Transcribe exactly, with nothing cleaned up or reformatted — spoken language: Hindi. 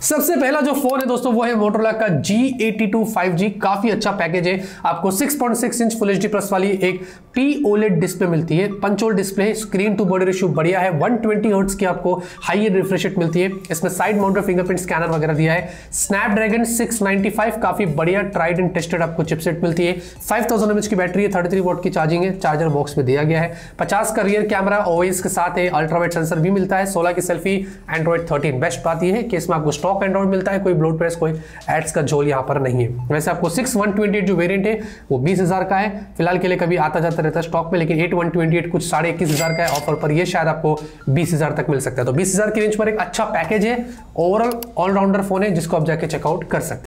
सबसे पहला जो फोन है दोस्तों वो है मोटोरोला का G eighty two five G. काफी अच्छा पैकेज है। आपको six point six inch full HD plus वाली एक पी ओलेड डिस्प्ले मिलती है। Punch hole display, screen to body ratio बढ़िया है। वन ट्वेंटी हर्ट्ज की आपको हाई एंड रिफ्रेश रेट मिलती है। इसमें साइड माउंटेड फिंगरप्रिंट स्कैनर वगैरह दिया है। स्नैपड्रैगन सिक्स नाइंटी फाइव काफी बढ़िया ट्राइड एंड टेस्टेड आपको चिपसेट मिलती है। Five thousand M H battery है, थर्टी थ्री वॉट की चार्जिंग है, चार्जर बॉक्स में दिया गया है। पचास का रियर कैमरा ओएस के साथ है, अल्ट्रावाइड सेंसर भी मिलता है। सोलह की सेल्फी, एंड्रॉइड थर्टीन। बेस्ट बात यह है कि इसमें आपको स्टॉक एंड्रॉइड मिलता है, कोई ब्लोट प्रेस, कोई एड्स का झोल यहाँ पर नहीं है। वैसे आपको सिक्स वन ट्वेंटी एट जो वेरिएंट है वो बीस हजार का है फिलहाल के लिए, कभी आता जाता रहता है स्टॉक में, लेकिन एट वन ट्वेंटी एट कुछ साढ़े इक्कीस हजार का है ऑफर पर, ये शायद आपको बीस हजार तक मिल सकता है। तो बीस हजार की रेंज पर एक अच्छा पैकेज है, ओवरऑल ऑलराउंडर फोन है जिसको आप जाके चेकआउट कर सकते हैं।